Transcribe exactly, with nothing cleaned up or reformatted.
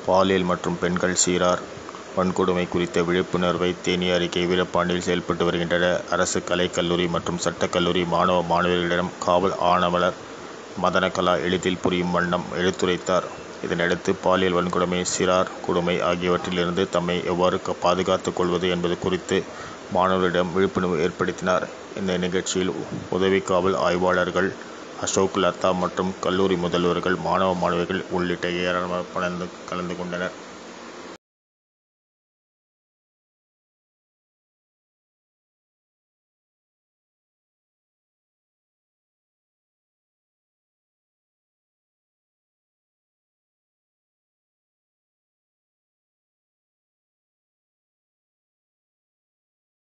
பாலியல் மற்றும் பெண்கள் சீரார் வன்கொடுமை குறித்த விழிப்புணர்வை தேனி அருகே வீரபாண்டியில் செயல்பட்டு வருகின்றன. அரசு கலை கல்லூரி மற்றும் சட்டக்கல்லூரி மாணவ மாணவியர்களிடம் காவல் ஆணையாளர் மதனகலா எளிதில் புரியும் வண்ணம் எடுத்துரைத்தார். இதனையடுத்து பாலியல் வன்கொடுமை, சிறார் கொடுமை ஆகியவற்றிலிருந்து தம்மை எவ்வாறு பாதுகாத்துக் கொள்வது என்பது குறித்து மாணவர்களிடம் விழிப்புணர்வு ஏற்படுத்தினார். இந்த நிகழ்ச்சியில் உதவி காவல் ஆய்வாளர்கள் அசோக், லதா மற்றும் கல்லூரி முதல்வர்கள், மாணவ மாணவிகள் உள்ளிட்ட ஏராளமானோர் கலந்து கொண்டனர்.